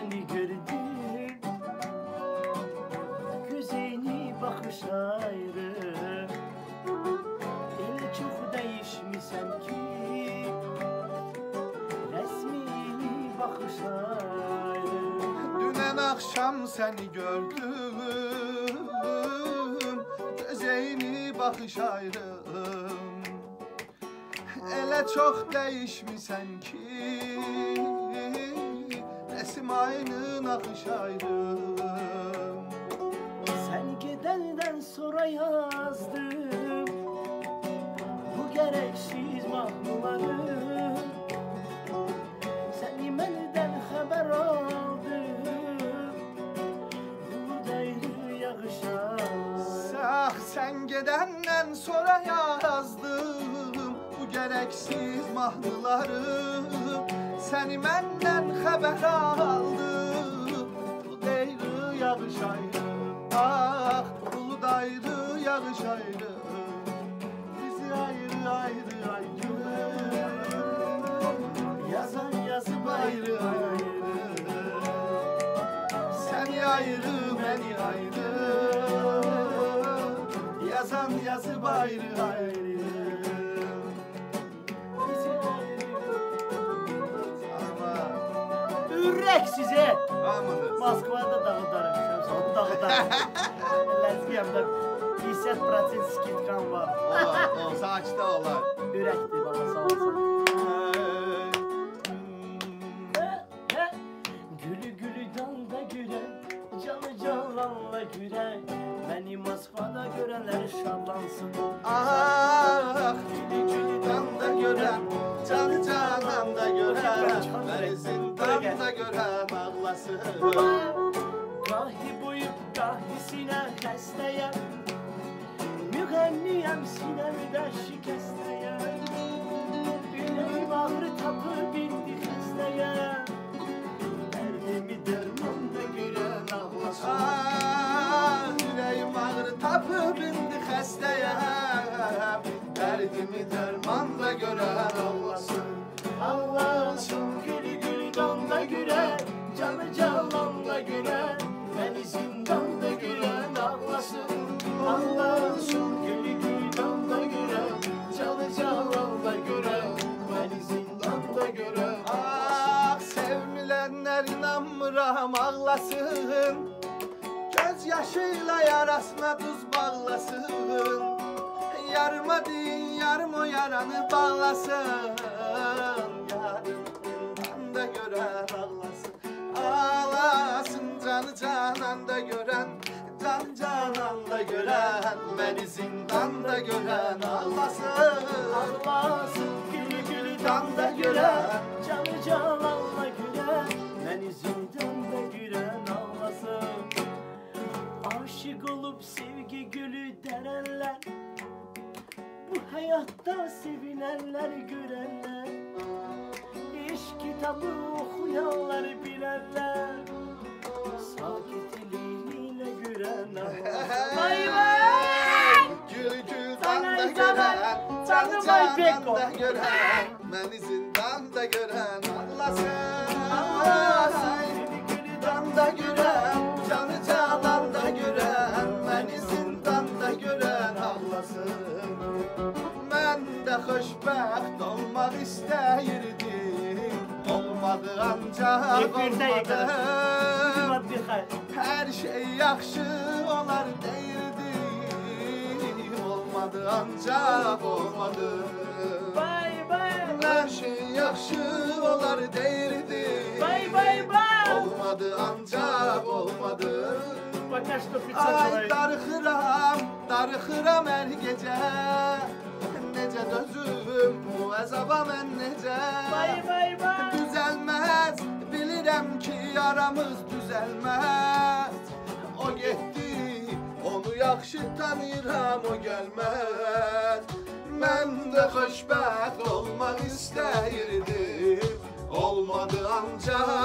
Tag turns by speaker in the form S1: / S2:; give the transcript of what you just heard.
S1: seni gördüm. Güzeli bakış ayrı. El çok değişmişsen ki. Resmini bakış ayrı.
S2: Dünen akşam seni gördüm. Gözeyni bakış ayrı. Elə çox dəyişmisən ki, resim aynı, nakış ayrı.
S1: Sen gidenden sonra yazdım bu gereksiz mahnıları. Seni benden haber aldım bu değri yağışa.
S2: Sen gedenden sonra yazdım bu gereksiz mahnıları. Seni benden haber aldım bu değri yağış ayrı. Ah bu dayrı yağış ayrı. Bizi ayrı ayrı ayrı.
S1: Yazan yazıp ayrı ayrı.
S2: Seni ayrı beni ayrı. Yazan yazıp ayrı ayrı.
S1: Ürek size.
S2: Amanız.
S1: Moskvada dağıdarım. Sen dağıdarım. Lezgiyemde 50% skitkan var.
S2: O saçta olar.
S1: Ürekti baba sağ olsun. Gülü gülü dalda gülen, canı canlanla gülen. Beni Moskvada görenler şahlansın.
S2: Ah gülü gülü danda gören, canı cananda gören, beni zindanda gören ağlasın.
S1: Gahi boyup gahi sinem hastaya, müghenniyem sinemde şikesteye. Yüreğim ağrı tapı bindi hastaya, derdimi dermanda gören ağlasın.
S2: Ah yüreğim ağrı tapı bindi xəstəyə, derdimi dermanla gören ağlasın.
S1: Ağlasın gülü gülü damda gülen, canı canlanla gülen, beni zindanda gülen ağlasın. Ağlasın gülü gülü damda gülen, canı canlanla gülen, beni zindanda gülen.
S2: Ah sevmilenler inanmıram ağlasın, göz yaşıyla yarasına tuz bağlasın. Yarıma deyin yarım o yaranı bağlasın. Yarından da gören ağlasın. Ağlasın canı cananda gören, can cananda gören, beni zindanda gören ağlasın.
S1: Ağlasın gülü gülü damda gülen, canı canlanla gülen, beni zindanda gülen ağlasın. Aşık olup sevgi gülü derenler, bu hayatta sevilenler görenler, İşk kitabı okuyanlar bilenler, sakitliğiyle görenler. Vay vay!
S2: Gül gül danda gören, canı cananda gören, beni zindanda gören ağlasın.
S1: Ağlasın
S2: Gül danda gören, canı cananda gören, beni zindanda gören ağlasın. Ben de xoşbəxt olmaq istəyirdim, olmadı ancaq olmadı. Her şey yaxşı olar deyirdim, olmadı ancaq olmadı.
S1: Vay vay!
S2: Her şey yaxşı olar deyirdim,
S1: Vay vay vay!
S2: olmadı ancaq olmadı.
S1: Пока что
S2: Ay darıxıram hər gecə, necə dözüm bu əzaba mən necə.
S1: Vay vay vay!
S2: Düzəlməz, bilirəm ki yaramız düzəlməz. O getdi, onu yaxşı tanıyıram, o gəlməz. Mən də xoşbəxt olmaq istəyirdim, olmadı ancaq